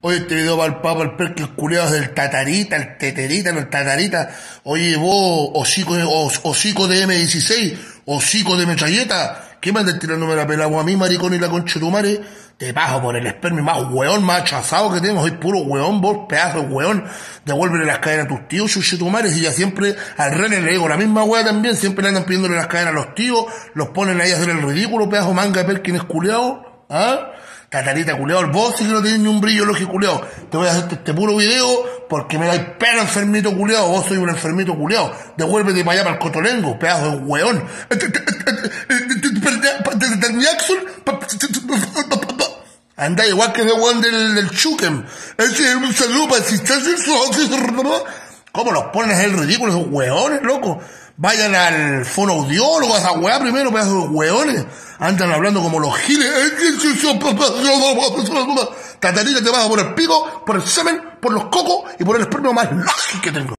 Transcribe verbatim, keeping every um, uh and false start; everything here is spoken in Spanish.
Oye, este video va al papa, el perque, el culiao del tatarita, el teterita, el tatarita. Oye, vos, hocico, os, hocico de eme dieciséis, hocico de metralleta, ¿qué me andas tirándome la pelagua a mí, maricón, y la concha de tu madre? Te paso por el esperma más hueón, más achazado que tengo, soy puro hueón, vos, pedazo de hueón. Devuélvele las cadenas a tus tíos, chuche tu madre, y ya siempre al René le digo la misma hueá también, siempre le andan pidiéndole las cadenas a los tíos, los ponen ahí a hacer el ridículo, pedazo manga de perkin es culiao, ¿ah? Tatarita culeado, vos sí que no tenés ni un brillo lógico culeado. Te voy a hacer este puro video porque me dais pena, enfermito culeado. Vos sois un enfermito culeado. Devuélvete para allá, para el cotolengo, pedazo de hueón. Anda igual que ese hueón del, del Chukem. Ese es un saludo para si estás ¿cómo los pones en el ridículo esos hueones, loco? Vayan al fonoaudiólogo, a esa hueá primero, pedazos de hueones. Andan hablando como los giles. Tatarita te vas a por el pico, por el semen, por los cocos y por el esperma más lógico que tengo.